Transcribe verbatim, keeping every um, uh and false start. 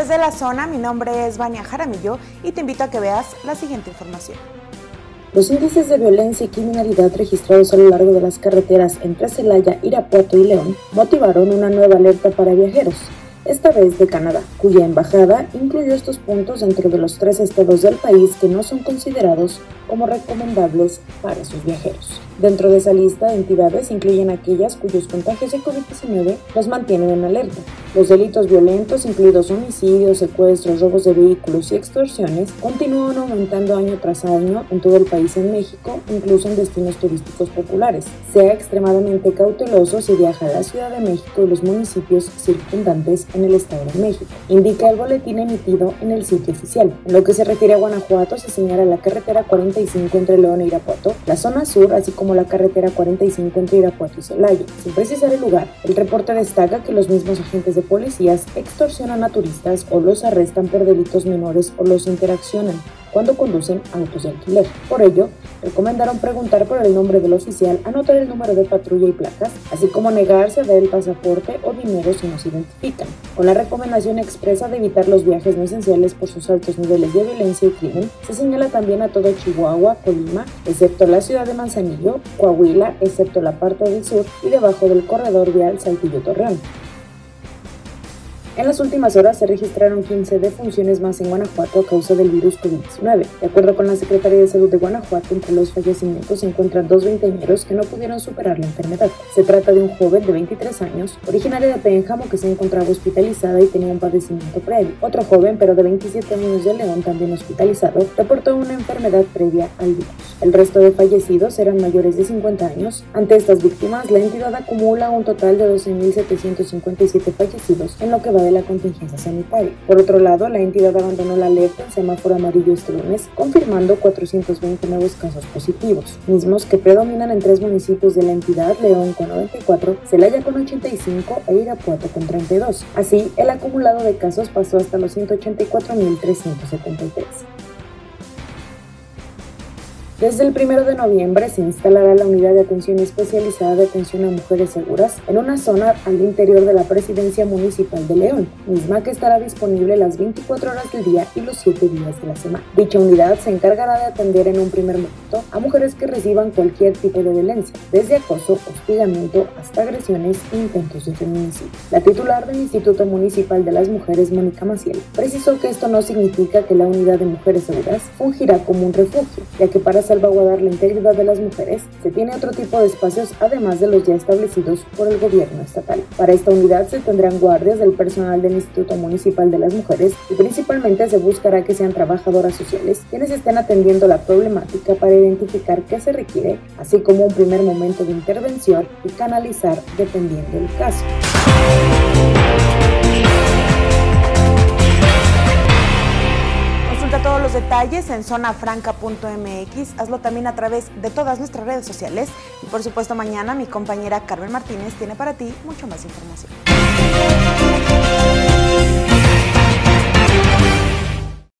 Desde la zona, mi nombre es Vania Jaramillo y te invito a que veas la siguiente información. Los índices de violencia y criminalidad registrados a lo largo de las carreteras entre Celaya, Irapuato y León motivaron una nueva alerta para viajeros, esta vez de Canadá, cuya embajada incluyó estos puntos dentro de los tres estados del país que no son considerados como recomendables para sus viajeros. Dentro de esa lista, entidades incluyen aquellas cuyos contagios de COVID diecinueve los mantienen en alerta. Los delitos violentos, incluidos homicidios, secuestros, robos de vehículos y extorsiones, continúan aumentando año tras año en todo el país en México, incluso en destinos turísticos populares. Sea extremadamente cauteloso si viaja a la Ciudad de México y los municipios circundantes en el Estado de México, indica el boletín emitido en el sitio oficial. En lo que se refiere a Guanajuato, se señala la carretera cuarenta y cinco entre León e Irapuato, la zona sur, así como la carretera cuarenta y cinco entre Irapuato y Celaya. Sin precisar el lugar, el reporte destaca que los mismos agentes de policías extorsionan a turistas o los arrestan por delitos menores o los interaccionan cuando conducen autos de alquiler. Por ello, recomendaron preguntar por el nombre del oficial, anotar el número de patrulla y placas, así como negarse a dar el pasaporte o dinero si no se identifican, con la recomendación expresa de evitar los viajes no esenciales por sus altos niveles de violencia y crimen. Se señala también a todo Chihuahua, Colima, excepto la ciudad de Manzanillo, Coahuila, excepto la parte del sur y debajo del corredor vial Saltillo-Torreón. En las últimas horas se registraron quince defunciones más en Guanajuato a causa del virus COVID diecinueve. De acuerdo con la Secretaría de Salud de Guanajuato, entre los fallecimientos se encuentran dos veinteañeros que no pudieron superar la enfermedad. Se trata de un joven de veintitrés años, originario de Pénjamo, que se encontraba hospitalizada y tenía un padecimiento previo. Otro joven, pero de veintisiete años, de León, también hospitalizado, reportó una enfermedad previa al virus. El resto de fallecidos eran mayores de cincuenta años. Ante estas víctimas, la entidad acumula un total de doce mil setecientos cincuenta y siete fallecidos en lo que va de la contingencia sanitaria. Por otro lado, la entidad abandonó la alerta en semáforo amarillo este lunes, confirmando cuatrocientos veinte nuevos casos positivos, mismos que predominan en tres municipios de la entidad: León con noventa y cuatro, Celaya con ochenta y cinco e Irapuato con treinta y dos. Así, el acumulado de casos pasó hasta los ciento ochenta y cuatro mil trescientos setenta y tres. Desde el primero de noviembre se instalará la Unidad de Atención Especializada de Atención a Mujeres Seguras en una zona al interior de la Presidencia Municipal de León, misma que estará disponible las veinticuatro horas del día y los siete días de la semana. Dicha unidad se encargará de atender en un primer momento a mujeres que reciban cualquier tipo de violencia, desde acoso, hostigamiento hasta agresiones e intentos de feminicidio. La titular del Instituto Municipal de las Mujeres, Mónica Maciel, precisó que esto no significa que la Unidad de Mujeres Seguras fungirá como un refugio, ya que para salvaguardar la integridad de las mujeres, se tiene otro tipo de espacios además de los ya establecidos por el gobierno estatal. Para esta unidad se tendrán guardias del personal del Instituto Municipal de las Mujeres y principalmente se buscará que sean trabajadoras sociales quienes estén atendiendo la problemática para identificar qué se requiere, así como un primer momento de intervención y canalizar dependiendo del caso. Consulta todos los detalles en zona franca punto m x, hazlo también a través de todas nuestras redes sociales y por supuesto mañana mi compañera Carmen Martínez tiene para ti mucho más información.